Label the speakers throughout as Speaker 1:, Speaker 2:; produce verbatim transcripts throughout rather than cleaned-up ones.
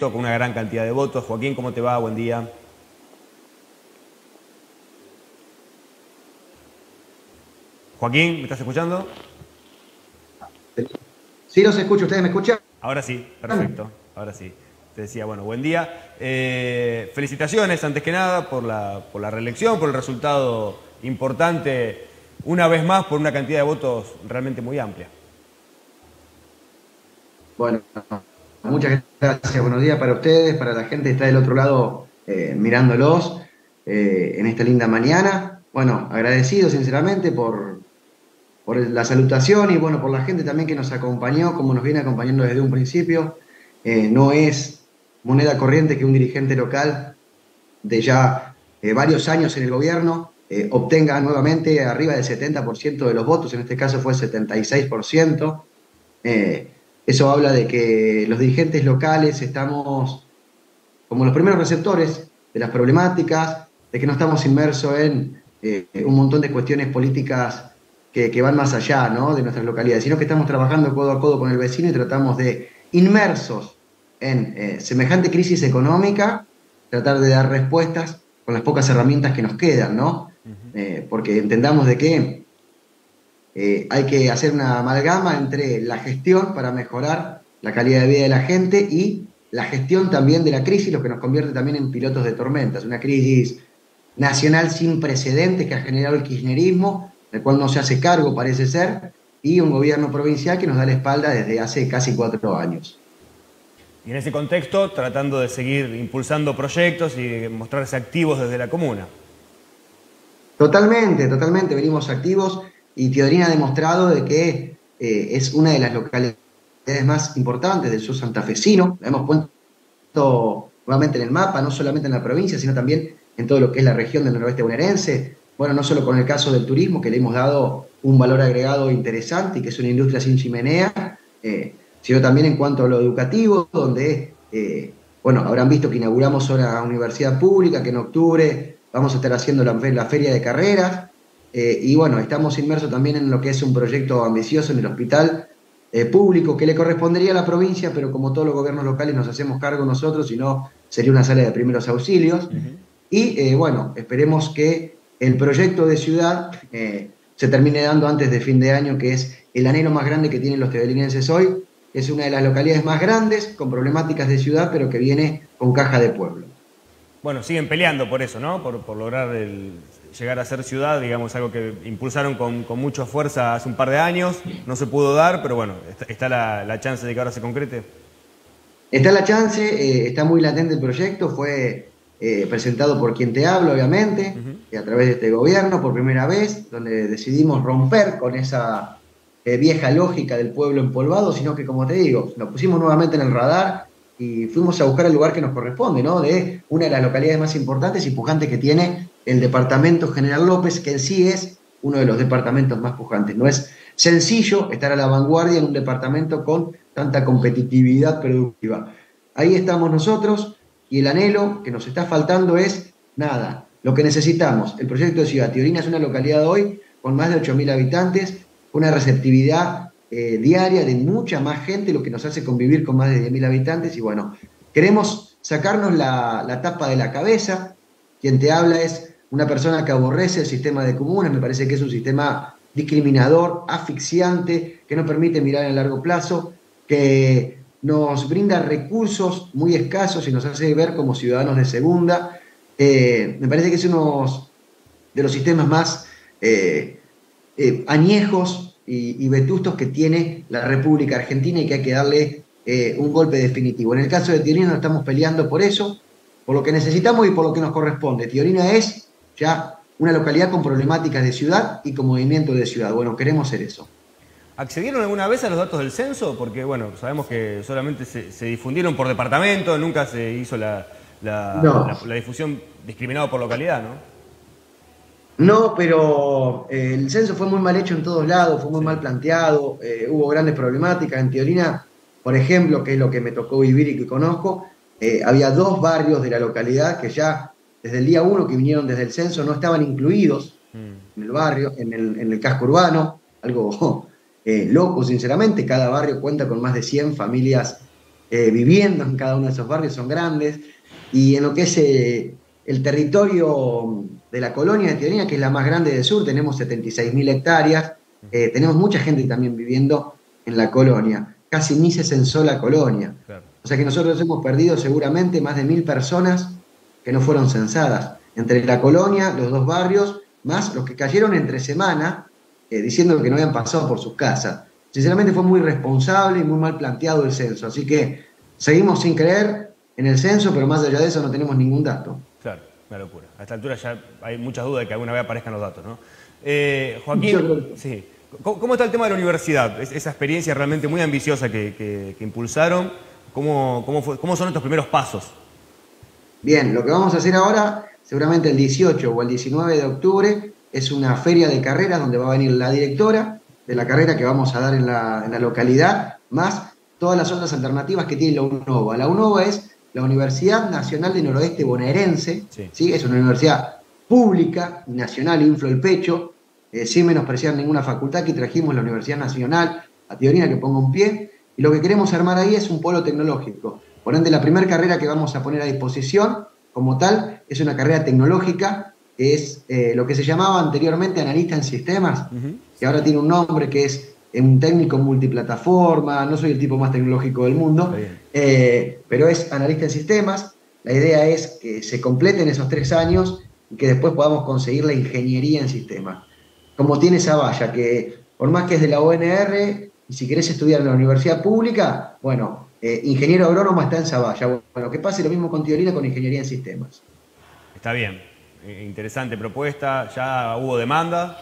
Speaker 1: con una gran cantidad de votos. Joaquín, ¿cómo te va? Buen día. Joaquín, ¿me estás escuchando?
Speaker 2: Sí, los escucho. ¿Ustedes me escuchan?
Speaker 1: Ahora sí, perfecto. Ahora sí. Te decía, bueno, buen día. Eh, felicitaciones, antes que nada, por la, por la reelección, por el resultado importante, una vez más, por una cantidad de votos realmente muy amplia.
Speaker 2: Bueno, muchas gracias. Buenos días para ustedes, para la gente que está del otro lado eh, mirándolos eh, en esta linda mañana. Bueno, agradecido sinceramente por, por la salutación y bueno, por la gente también que nos acompañó, como nos viene acompañando desde un principio. Eh, no es moneda corriente que un dirigente local de ya eh, varios años en el gobierno eh, obtenga nuevamente arriba del setenta por ciento de los votos, en este caso fue el setenta y seis por ciento. Eh, eso habla de que los dirigentes locales estamos como los primeros receptores de las problemáticas, de que no estamos inmersos en eh, un montón de cuestiones políticas que, que van más allá, ¿no?, de nuestras localidades, sino que estamos trabajando codo a codo con el vecino y tratamos de, inmersos en eh, semejante crisis económica, tratar de dar respuestas con las pocas herramientas que nos quedan, ¿no?
Speaker 1: Uh-huh.
Speaker 2: Eh, porque entendamos de que eh, hay que hacer una amalgama entre la gestión para mejorar la calidad de vida de la gente y la gestión también de la crisis, lo que nos convierte también en pilotos de tormentas. Una crisis nacional sin precedentes que ha generado el kirchnerismo, del cual no se hace cargo, parece ser, y un gobierno provincial que nos da la espalda desde hace casi cuatro años.
Speaker 1: Y en ese contexto, tratando de seguir impulsando proyectos y mostrarse activos desde la comuna.
Speaker 2: Totalmente, totalmente, venimos activos y Teodorina ha demostrado de que eh, es una de las localidades más importantes del sur santafesino. La hemos puesto nuevamente en el mapa, no solamente en la provincia, sino también en todo lo que es la región del noroeste bonaerense. Bueno, no solo con el caso del turismo, que le hemos dado un valor agregado interesante y que es una industria sin chimenea, eh, sino también en cuanto a lo educativo, donde, eh, bueno, habrán visto que inauguramos una universidad pública, que en octubre vamos a estar haciendo la, la feria de carreras, eh, y bueno, estamos inmersos también en lo que es un proyecto ambicioso en el hospital eh, público que le correspondería a la provincia, pero como todos los gobiernos locales nos hacemos cargo nosotros, si no sería una sala de primeros auxilios. Uh-huh. Y eh, bueno, esperemos que el proyecto de ciudad eh, se termine dando antes de fin de año, que es el anhelo más grande que tienen los teodorinenses hoy. Es una de las localidades más grandes, con problemáticas de ciudad, pero que viene con caja de pueblo.
Speaker 1: Bueno, siguen peleando por eso, ¿no? Por, por lograr el, llegar a ser ciudad, digamos, algo que impulsaron con, con mucha fuerza hace un par de años. No se pudo dar, pero bueno, está, está la, la chance de que ahora se concrete.
Speaker 2: Está la chance, eh, está muy latente el proyecto, fue eh, presentado por quien te habla, obviamente, uh-huh. y a través de este gobierno por primera vez, donde decidimos romper con esa eh, vieja lógica del pueblo empolvado, sino que, como te digo, lo pusimos nuevamente en el radar y fuimos a buscar el lugar que nos corresponde, ¿no?, de una de las localidades más importantes y pujantes que tiene el departamento General López, que en sí es uno de los departamentos más pujantes. No es sencillo estar a la vanguardia en un departamento con tanta competitividad productiva. Ahí estamos nosotros y el anhelo que nos está faltando es nada, lo que necesitamos. El proyecto de Ciudad Teodorina es una localidad hoy con más de ocho mil habitantes, una receptividad eh, diaria de mucha más gente, lo que nos hace convivir con más de diez mil habitantes. Y bueno, queremos sacarnos la, la tapa de la cabeza. Quien te habla es una persona que aborrece el sistema de comunas, me parece que es un sistema discriminador, asfixiante, que no permite mirar a largo plazo, que nos brinda recursos muy escasos y nos hace ver como ciudadanos de segunda. Eh, me parece que es uno de los sistemas más eh, eh, añejos y, y vetustos que tiene la República Argentina y que hay que darle eh, un golpe definitivo. En el caso de Teodorina nos estamos peleando por eso, por lo que necesitamos y por lo que nos corresponde. Teodorina es ya una localidad con problemáticas de ciudad y con movimiento de ciudad. Bueno, queremos ser eso.
Speaker 1: ¿Accedieron alguna vez a los datos del censo? Porque, bueno, sabemos que solamente se, se difundieron por departamento, nunca se hizo la, la,
Speaker 2: no.
Speaker 1: la, la difusión discriminada por localidad, ¿no?
Speaker 2: No, pero eh, el censo fue muy mal hecho en todos lados, fue muy sí. mal planteado, eh, hubo grandes problemáticas. En Teodorina, por ejemplo, que es lo que me tocó vivir y que conozco, eh, había dos barrios de la localidad que ya desde el día uno que vinieron desde el censo no estaban incluidos mm. en el barrio, en el, en el casco urbano, algo... Eh, loco, sinceramente. Cada barrio cuenta con más de cien familias eh, viviendo en cada uno de esos barrios, son grandes, y en lo que es eh, el territorio de la colonia de Teodolina, que es la más grande del sur, tenemos setenta y seis mil hectáreas, eh, tenemos mucha gente también viviendo en la colonia, casi ni se censó la colonia,
Speaker 1: Claro.
Speaker 2: o sea que nosotros hemos perdido seguramente más de mil personas que no fueron censadas, entre la colonia, los dos barrios, más los que cayeron entre semana, eh, diciendo que no habían pasado por sus casas. Sinceramente fue muy irresponsable y muy mal planteado el censo, así que seguimos sin creer en el censo, pero más allá de eso no tenemos ningún dato.
Speaker 1: Claro, una locura. A esta altura ya hay muchas dudas de que alguna vez aparezcan los datos, ¿no? Eh, Joaquín,
Speaker 2: Yo creo que-
Speaker 1: sí. ¿Cómo, cómo está el tema de la universidad? Es- esa experiencia realmente muy ambiciosa que, que- que impulsaron. ¿Cómo, cómo, fue- ¿Cómo son estos primeros pasos?
Speaker 2: Bien, lo que vamos a hacer ahora, seguramente el dieciocho o el diecinueve de octubre, es una feria de carreras donde va a venir la directora de la carrera que vamos a dar en la, en la localidad, más todas las otras alternativas que tiene la UNOVA. La UNOVA es la Universidad Nacional del Noroeste Bonaerense,
Speaker 1: Sí.
Speaker 2: ¿sí? Es una universidad pública y nacional, inflo el pecho, eh, sin menospreciar ninguna facultad, que trajimos la Universidad Nacional a Teodolina que ponga un pie, y lo que queremos armar ahí es un polo tecnológico. Por ende, la primera carrera que vamos a poner a disposición, como tal, es una carrera tecnológica, que es eh, lo que se llamaba anteriormente analista en sistemas,
Speaker 1: Uh-huh.
Speaker 2: que ahora tiene un nombre que es un técnico multiplataforma, no soy el tipo más tecnológico del mundo,
Speaker 1: Está bien.
Speaker 2: eh, pero es analista en sistemas. La idea es que se completen esos tres años y que después podamos conseguir la ingeniería en sistemas. Como tiene esa valla, que por más que es de la O N R, y si querés estudiar en la universidad pública, bueno, eh, ingeniero agrónomo está en Zavalla. Bueno, que pase lo mismo con Teodolina con ingeniería en sistemas.
Speaker 1: Está bien. Eh, Interesante propuesta. Ya hubo demanda.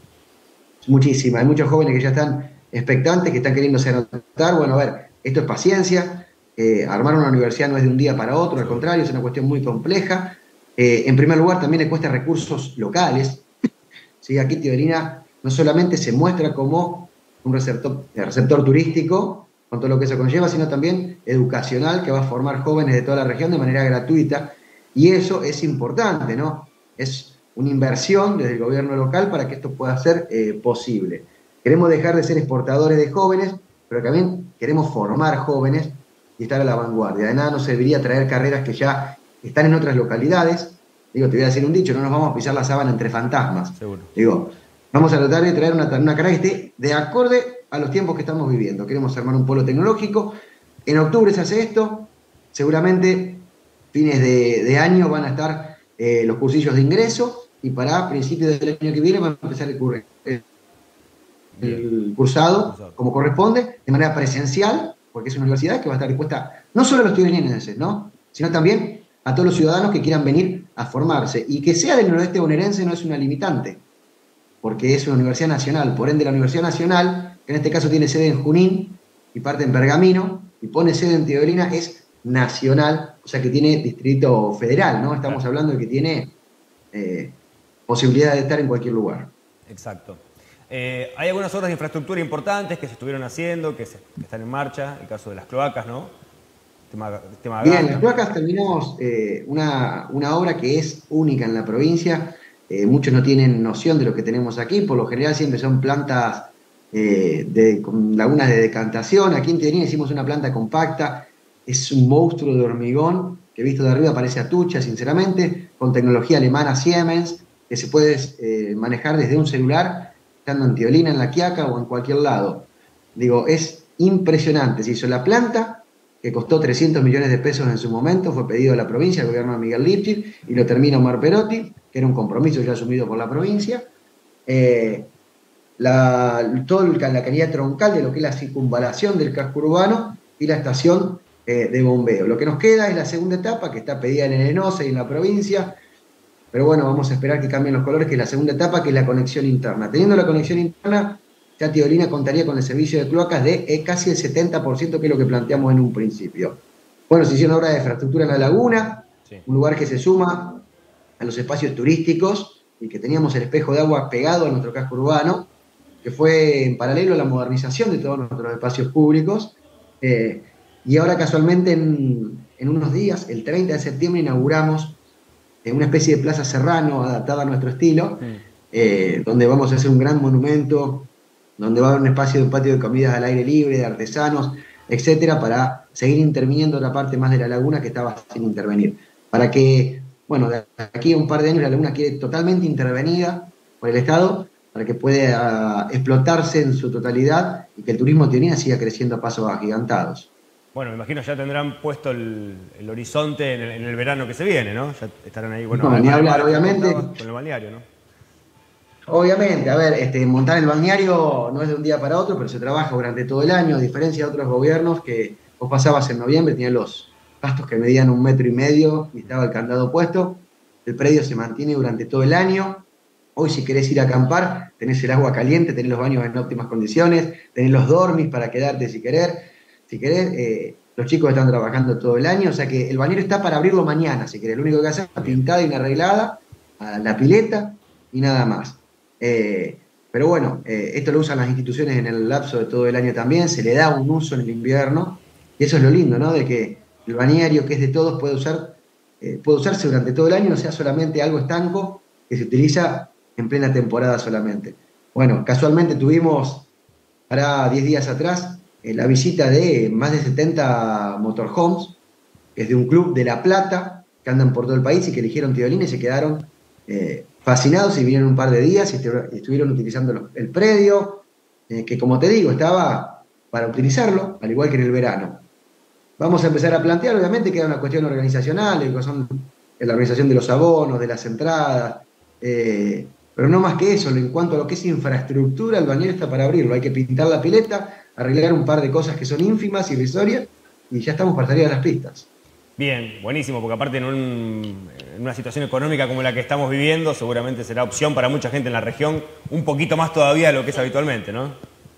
Speaker 2: Muchísima, hay muchos jóvenes que ya están expectantes, que están queriéndose anotar. Bueno, a ver, esto es paciencia. Eh, armar una universidad no es de un día para otro, al contrario, es una cuestión muy compleja. Eh, en primer lugar, también le cuesta recursos locales. ¿Sí? Aquí Teodolina no solamente se muestra como un receptor, receptor turístico, con todo lo que eso conlleva, sino también educacional, que va a formar jóvenes de toda la región de manera gratuita, y eso es importante, ¿no? Es una inversión desde el gobierno local para que esto pueda ser eh, posible. Queremos dejar de ser exportadores de jóvenes, pero también queremos formar jóvenes y estar a la vanguardia. De nada nos serviría traer carreras que ya están en otras localidades. Digo, te voy a decir un dicho, no nos vamos a pisar la sábana entre fantasmas.
Speaker 1: Seguro.
Speaker 2: Digo, vamos a tratar de traer una, una carrera que esté de acorde a los tiempos que estamos viviendo. Queremos armar un polo tecnológico. En octubre se hace esto. Seguramente fines de, de año van a estar eh, los cursillos de ingreso y para principios del año que viene va a empezar el, cur el, el cursado como corresponde, de manera presencial, porque es una universidad que va a estar dispuesta no solo a los teodolineses, ¿no? Sino también a todos los ciudadanos que quieran venir a formarse. Y que sea del noroeste bonaerense no es una limitante, porque es una universidad nacional. Por ende, la Universidad Nacional, que en este caso tiene sede en Junín y parte en Pergamino, y pone sede en Teodolina, es nacional, o sea que tiene distrito federal, ¿no? Estamos hablando de que tiene eh, posibilidad de estar en cualquier lugar.
Speaker 1: Exacto. Eh, hay algunas obras de infraestructura importantes que se estuvieron haciendo, que, se, que están en marcha, el caso de las cloacas, ¿no? Tema, tema
Speaker 2: Bien,
Speaker 1: gas,
Speaker 2: las cloacas terminamos eh, una, una obra que es única en la provincia. Eh, muchos no tienen noción de lo que tenemos aquí, por lo general siempre son plantas eh, de con lagunas de decantación. Aquí en Teodolina hicimos una planta compacta, es un monstruo de hormigón que visto de arriba parece atucha, sinceramente, con tecnología alemana Siemens, que se puede eh, manejar desde un celular, estando en Teodolina, en La Quiaca o en cualquier lado. Digo, es impresionante. Se hizo la planta, que costó trescientos millones de pesos en su momento, fue pedido a la provincia, al gobierno de Miguel Lipchitz, y lo termina Omar Perotti, que era un compromiso ya asumido por la provincia. Eh, la, toda la calidad troncal de lo que es la circunvalación del casco urbano y la estación eh, de bombeo. Lo que nos queda es la segunda etapa, que está pedida en Arenosa y en la provincia, pero bueno, vamos a esperar que cambien los colores, que es la segunda etapa, que es la conexión interna. Teniendo la conexión interna, ya Teodolina contaría con el servicio de cloacas de eh, casi el setenta por ciento, que es lo que planteamos en un principio. Bueno, se hicieron obras de infraestructura en la laguna, sí. Un lugar que se suma a los espacios turísticos y que teníamos el espejo de agua pegado a nuestro casco urbano, que fue en paralelo a la modernización de todos nuestros espacios públicos. Eh, y ahora casualmente en, en unos días, el treinta de septiembre, inauguramos eh, una especie de Plaza Serrano adaptada a nuestro estilo, sí. eh, donde vamos a hacer un gran monumento, donde va a haber un espacio de un patio de comidas al aire libre, de artesanos, etcétera, para seguir interviniendo otra parte más de la laguna que estaba sin intervenir. Para que, bueno, de aquí a un par de años la laguna quede totalmente intervenida por el Estado, para que pueda explotarse en su totalidad y que el turismo de Teodolina siga creciendo a pasos agigantados.
Speaker 1: Bueno, me imagino ya tendrán puesto el, el horizonte en el, en el verano que se viene, ¿no? Ya estarán ahí, bueno,
Speaker 2: No, ni hablar,
Speaker 1: además,
Speaker 2: obviamente.
Speaker 1: con el balneario, ¿no?
Speaker 2: Obviamente, a ver, este, montar el balneario no es de un día para otro, pero se trabaja durante todo el año, a diferencia de otros gobiernos que vos pasabas en noviembre, tenían los pastos que medían un metro y medio y estaba el candado puesto. El predio se mantiene durante todo el año. Hoy, si querés ir a acampar, tenés el agua caliente, tenés los baños en óptimas condiciones, tenés los dormis para quedarte si querés. Si querés, eh, los chicos están trabajando todo el año, o sea que el bañero está para abrirlo mañana, si querés. Lo único que hacer es una pintada y una arreglada a la pileta y nada más. Eh, pero bueno, eh, esto lo usan las instituciones en el lapso de todo el año también, se le da un uso en el invierno, y eso es lo lindo, ¿no? De que el balneario, que es de todos, puede, usar, eh, puede usarse durante todo el año, no sea solamente algo estanco que se utiliza en plena temporada solamente. Bueno, casualmente tuvimos, para diez días atrás, eh, la visita de más de setenta motorhomes, que es de un club de La Plata, que andan por todo el país y que eligieron Teodolina y se quedaron eh, fascinados y vinieron un par de días y estuvieron utilizando el predio, eh, que como te digo, estaba para utilizarlo, al igual que en el verano. Vamos a empezar a plantear, obviamente queda una cuestión organizacional, que son la organización de los abonos, de las entradas, eh, pero no más que eso, en cuanto a lo que es infraestructura, el bañero está para abrirlo, hay que pintar la pileta, arreglar un par de cosas que son ínfimas, irrisorias, y ya estamos para salir a las pistas.
Speaker 1: Bien, buenísimo, porque aparte en, un, en una situación económica como la que estamos viviendo, seguramente será opción para mucha gente en la región, un poquito más todavía de lo que es habitualmente, ¿no?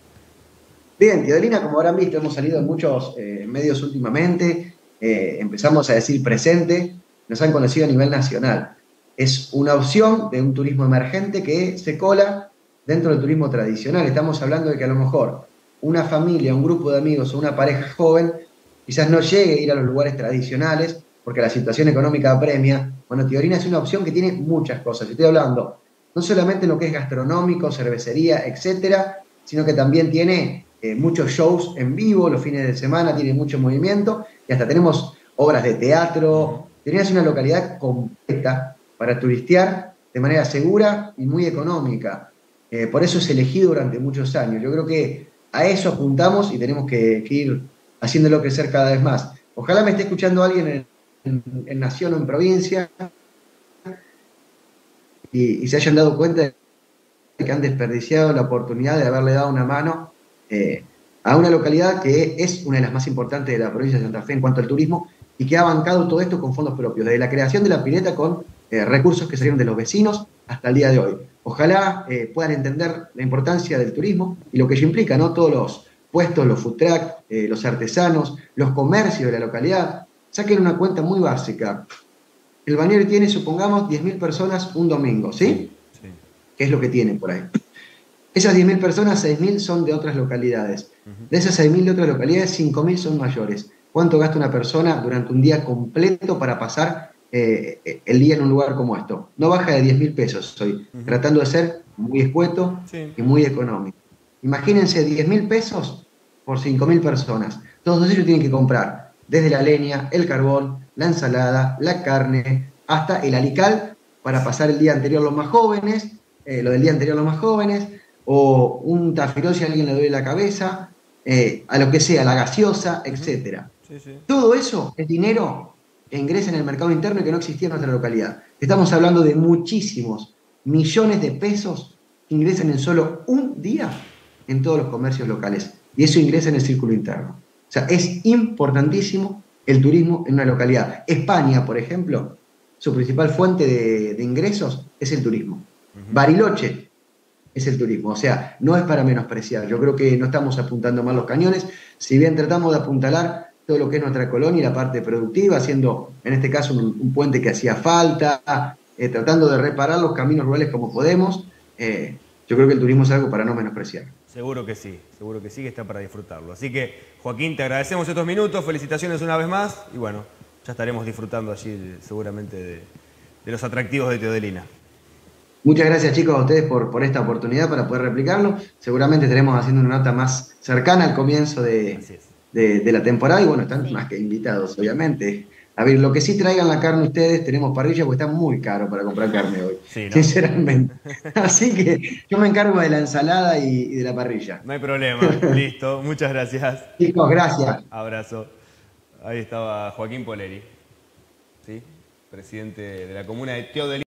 Speaker 2: Bien, Teodolina, como habrán visto, hemos salido en muchos eh, medios últimamente, eh, empezamos a decir presente, nos han conocido a nivel nacional. Es una opción de un turismo emergente que se cola dentro del turismo tradicional. Estamos hablando de que a lo mejor una familia, un grupo de amigos o una pareja joven quizás no llegue a ir a los lugares tradicionales porque la situación económica apremia. Bueno, Teodolina es una opción que tiene muchas cosas. Estoy hablando no solamente en lo que es gastronómico, cervecería, etcétera, sino que también tiene eh, muchos shows en vivo, los fines de semana tiene mucho movimiento y hasta tenemos obras de teatro. Teodolina es una localidad completa para turistear de manera segura y muy económica. Eh, por eso es elegido durante muchos años. Yo creo que a eso apuntamos y tenemos que, que ir haciéndolo crecer cada vez más. Ojalá me esté escuchando alguien en, en, en nación o en provincia y, y se hayan dado cuenta de que han desperdiciado la oportunidad de haberle dado una mano eh, a una localidad que es una de las más importantes de la provincia de Santa Fe en cuanto al turismo y que ha bancado todo esto con fondos propios, desde la creación de la pileta con eh, recursos que salieron de los vecinos hasta el día de hoy. Ojalá eh, puedan entender la importancia del turismo y lo que ello implica, ¿no? Todos los puestos, los food truck, eh, los artesanos, los comercios de la localidad. Saquen una cuenta muy básica. El balneario tiene, supongamos, diez mil personas un domingo, ¿sí? Sí. ¿Qué es lo que tienen por ahí? Esas diez mil personas, seis mil son de otras localidades. Uh-huh. De esas seis mil de otras localidades, cinco mil son mayores. ¿Cuánto gasta una persona durante un día completo para pasar eh, el día en un lugar como esto? No baja de diez mil pesos hoy, uh-huh. tratando de ser muy escueto sí. y muy económico. Imagínense diez mil pesos por cinco mil personas. Todos ellos tienen que comprar desde la leña, el carbón, la ensalada, la carne, hasta el alical para pasar el día anterior los más jóvenes, eh, lo del día anterior los más jóvenes, o un tafirol si a alguien le duele la cabeza, eh, a lo que sea, la gaseosa, etcétera. Sí, sí. Todo eso es dinero que ingresa en el mercado interno y que no existía en nuestra localidad. Estamos hablando de muchísimos millones de pesos que ingresan en solo un día en todos los comercios locales. Y eso ingresa en el círculo interno. O sea, es importantísimo el turismo en una localidad. España, por ejemplo, su principal fuente de, de ingresos es el turismo. Uh-huh. Bariloche es el turismo. O sea, no es para menospreciar. Yo creo que no estamos apuntando mal los cañones. Si bien tratamos de apuntalar todo lo que es nuestra colonia y la parte productiva, haciendo, en este caso, un, un puente que hacía falta, eh, tratando de reparar los caminos rurales como podemos, eh, yo creo que el turismo es algo para no menospreciar.
Speaker 1: Seguro que sí, seguro que sí, que está para disfrutarlo. Así que, Joaquín, te agradecemos estos minutos, felicitaciones una vez más y bueno, ya estaremos disfrutando allí seguramente de, de los atractivos de Teodolina.
Speaker 2: Muchas gracias, chicos, a ustedes por, por esta oportunidad para poder replicarlo. Seguramente estaremos haciendo una nota más cercana al comienzo de, de, de la temporada y bueno, están más que invitados, obviamente. A ver, lo que sí traigan la carne ustedes, tenemos parrilla porque está muy caro para comprar carne hoy,
Speaker 1: Sí, ¿no?
Speaker 2: sinceramente. Así que yo me encargo de la ensalada y, y de la parrilla.
Speaker 1: No hay problema. Listo. Muchas gracias.
Speaker 2: Chicos, gracias.
Speaker 1: Abrazo. Ahí estaba Joaquín Poleri, ¿sí? Presidente de la comuna de Teodelí.